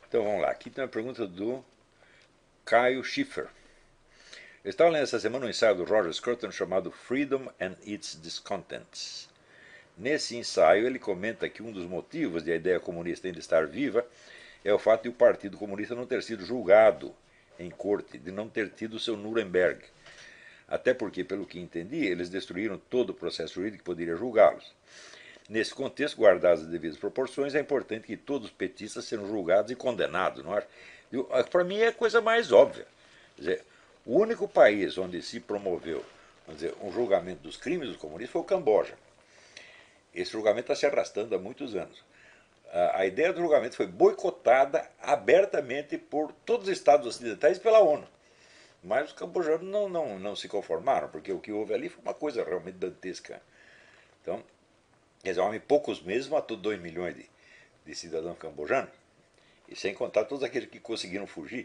Então vamos lá, aqui tem uma pergunta do Caio Schiffer. Eu estava lendo essa semana um ensaio do Roger Scruton chamado Freedom and Its Discontents. Nesse ensaio ele comenta que um dos motivos de a ideia comunista ainda estar viva é o fato de o Partido Comunista não ter sido julgado em corte, de não ter tido seu Nuremberg. Até porque, pelo que entendi, eles destruíram todo o processo jurídico que poderia julgá-los. Nesse contexto, guardadas as devidas proporções, é importante que todos os petistas sejam julgados e condenados. Não é? Para mim é a coisa mais óbvia. Quer dizer, o único país onde se promoveu, vamos dizer, um julgamento dos crimes dos comunistas foi o Camboja. Esse julgamento está se arrastando há muitos anos. A ideia do julgamento foi boicotada abertamente por todos os estados ocidentais e pela ONU. Mas os cambojanos não se conformaram, porque o que houve ali foi uma coisa realmente dantesca. Então, quer dizer, em poucos meses matou 2 milhões de cidadãos cambojanos, e sem contar todos aqueles que conseguiram fugir.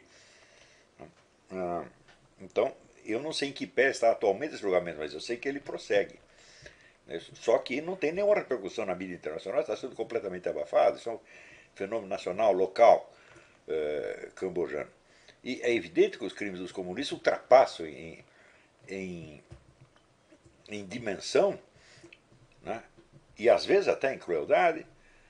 Então, eu não sei em que pé está atualmente esse julgamento, mas eu sei que ele prossegue. Só que não tem nenhuma repercussão na mídia internacional, está sendo completamente abafado. Isso é um fenômeno nacional, local, cambojano. E é evidente que os crimes dos comunistas ultrapassam em dimensão, né, e às vezes até em crueldade,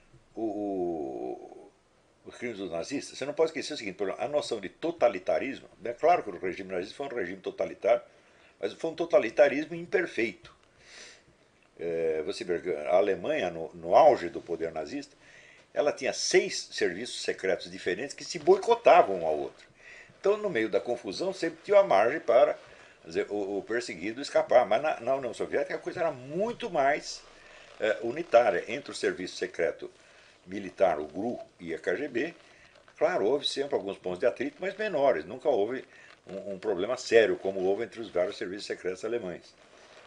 os crimes dos nazistas. Você não pode esquecer o seguinte: a noção de totalitarismo, é claro que o regime nazista foi um regime totalitário, mas foi um totalitarismo imperfeito. Você vê, a Alemanha, no auge do poder nazista, ela tinha 6 serviços secretos diferentes que se boicotavam um ao outro. Então, no meio da confusão, sempre tinha uma margem para dizer, o perseguido escapar. Mas na União Soviética a coisa era muito mais unitária. Entre o serviço secreto militar, o GRU e a KGB, claro, houve sempre alguns pontos de atrito, mas menores. Nunca houve um problema sério, como houve entre os vários serviços secretos alemães.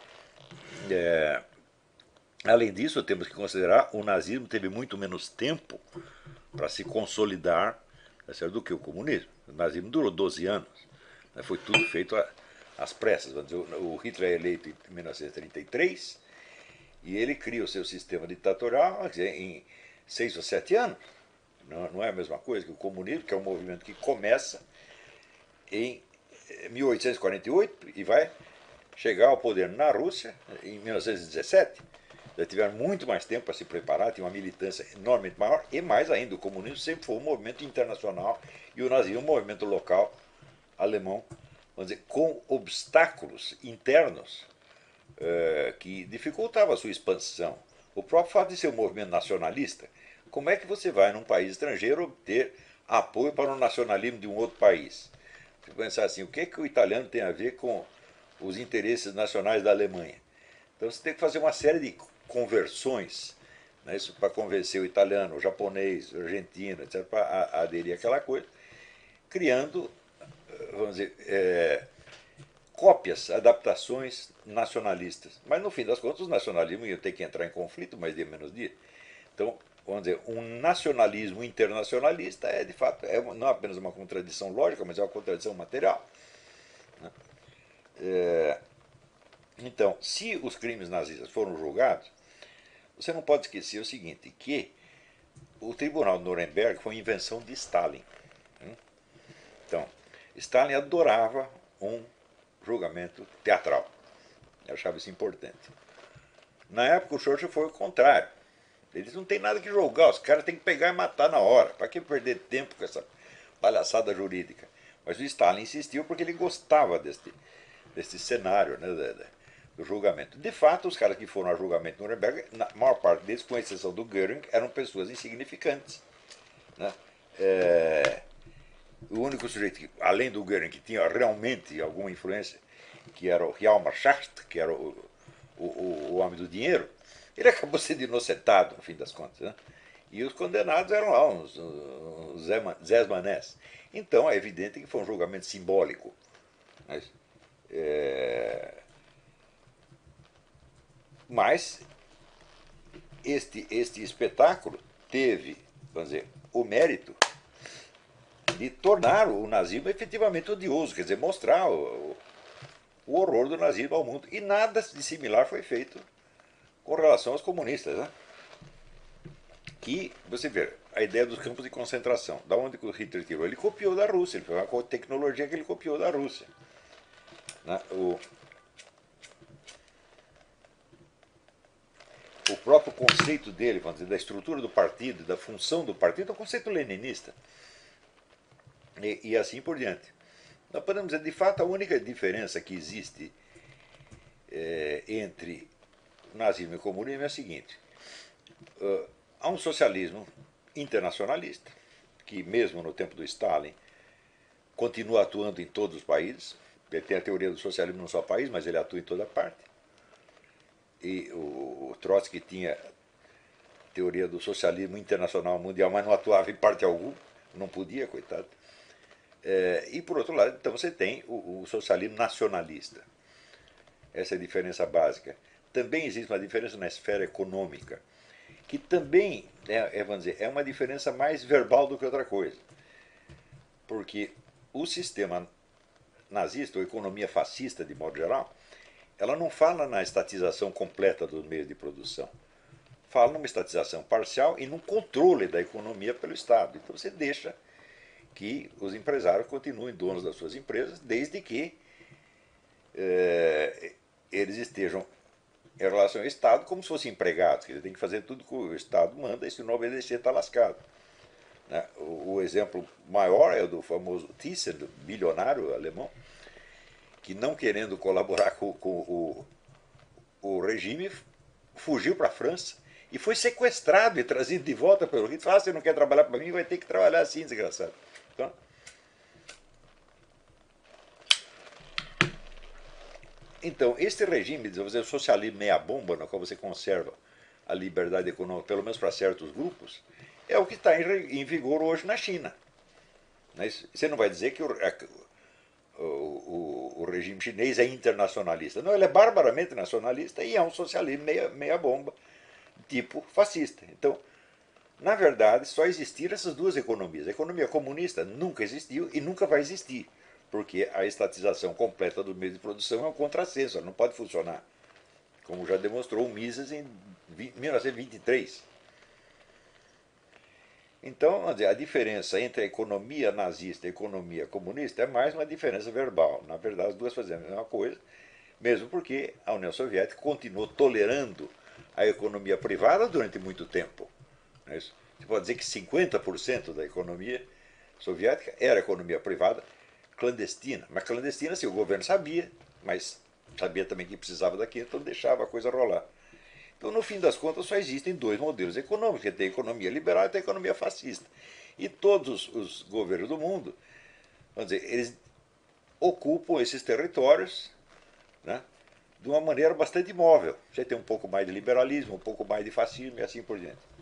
Além disso, temos que considerar que o nazismo teve muito menos tempo para se consolidar do que o comunismo. O nazismo durou 12 anos. Foi tudo feito às pressas. O Hitler é eleito em 1933 e ele cria o seu sistema ditatorial em 6 ou 7 anos. Não é a mesma coisa que o comunismo, que é um movimento que começa em 1848 e vai chegar ao poder na Rússia em 1917. Já tiveram muito mais tempo para se preparar, tinha uma militância enormemente maior, e mais ainda, o comunismo sempre foi um movimento internacional e o nazismo um movimento local alemão, vamos dizer, com obstáculos internos que dificultavam a sua expansão. O próprio fato de ser um movimento nacionalista, como é que você vai num país estrangeiro obter apoio para o nacionalismo de um outro país? Você pensar assim, o que é que o italiano tem a ver com os interesses nacionais da Alemanha? Então você tem que fazer uma série de conversões, né, isso para convencer o italiano, o japonês, o argentino, etc., para aderir àquela coisa, criando, vamos dizer, cópias, adaptações nacionalistas. Mas no fim das contas, os nacionalismos iam ter que entrar em conflito mais dia menos dia. Então, vamos dizer, um nacionalismo internacionalista de fato, não apenas uma contradição lógica, mas é uma contradição material. Então, se os crimes nazistas foram julgados, você não pode esquecer o seguinte, que o Tribunal de Nuremberg foi uma invenção de Stalin. Então, Stalin adorava um julgamento teatral. Eu achava isso importante. Na época, o Churchill foi o contrário. Eles não tem nada que julgar, os caras têm que pegar e matar na hora. Para que perder tempo com essa palhaçada jurídica? Mas o Stalin insistiu porque ele gostava desse cenário, né, do julgamento. De fato, os caras que foram a julgamento no Nuremberg, na maior parte deles, com exceção do Göring, eram pessoas insignificantes. Né? O único sujeito, que, além do Göring, que tinha realmente alguma influência, que era o Hjalmar Schacht, que era o homem do dinheiro, ele acabou sendo inocentado, no fim das contas. Né? E os condenados eram lá uns Zés Manés. Então é evidente que foi um julgamento simbólico. Mas este espetáculo teve, vamos dizer, o mérito de tornar o nazismo efetivamente odioso, quer dizer, mostrar o horror do nazismo ao mundo. E nada de similar foi feito com relação aos comunistas. Né? que, você vê, a ideia dos campos de concentração, da onde o Hitler tirou? Ele copiou da Rússia, ele foi uma tecnologia que ele copiou da Rússia. Né? O próprio conceito dele, vamos dizer, da estrutura do partido, da função do partido, é um conceito leninista. E assim por diante. Nós podemos dizer, de fato, a única diferença que existe entre o nazismo e o comunismo é a seguinte: há um socialismo internacionalista, que mesmo no tempo do Stalin continua atuando em todos os países. Ele tem a teoria do socialismo num só país, mas ele atua em toda parte. E o Trotsky tinha a teoria do socialismo internacional mundial, mas não atuava em parte alguma, não podia, coitado. E por outro lado, então você tem o socialismo nacionalista. Essa é a diferença básica. Também existe uma diferença na esfera econômica, que também vamos dizer, é uma diferença mais verbal do que outra coisa. Porque o sistema nazista, ou economia fascista de modo geral, ela não fala na estatização completa dos meios de produção. Fala numa estatização parcial e num controle da economia pelo Estado. Então você deixa que os empresários continuem donos das suas empresas, desde que eles estejam em relação ao Estado como se fossem empregados, que eles têm que fazer tudo que o Estado manda, e se não obedecer está lascado. Né? O exemplo maior é o do famoso Thyssen, do bilionário alemão, que não querendo colaborar com o regime, fugiu para a França e foi sequestrado e trazido de volta pelo Hitler. Falou: você não quer trabalhar para mim, vai ter que trabalhar assim, desgraçado. Então, este regime, o socialismo meia-bomba, no qual você conserva a liberdade econômica, pelo menos para certos grupos, é o que está em vigor hoje na China. Você não vai dizer que o regime chinês é internacionalista. Não, ele é barbaramente nacionalista e é um socialismo meia-bomba, tipo fascista. Então, na verdade, só existiram essas duas economias. A economia comunista nunca existiu e nunca vai existir, porque a estatização completa do meio de produção é um contrassenso, ela não pode funcionar, como já demonstrou o Mises em 1923. Então, a diferença entre a economia nazista e a economia comunista é mais uma diferença verbal. Na verdade, as duas fazem a mesma coisa, mesmo porque a União Soviética continuou tolerando a economia privada durante muito tempo. Você pode dizer que 50% da economia soviética era economia privada clandestina. Mas clandestina, sim, o governo sabia, mas sabia também que precisava daquilo, então deixava a coisa rolar. Então, no fim das contas, só existem dois modelos econômicos: tem a economia liberal e tem a economia fascista. E todos os governos do mundo, vamos dizer, eles ocupam esses territórios, né, de uma maneira bastante móvel. Você tem um pouco mais de liberalismo, um pouco mais de fascismo e assim por diante.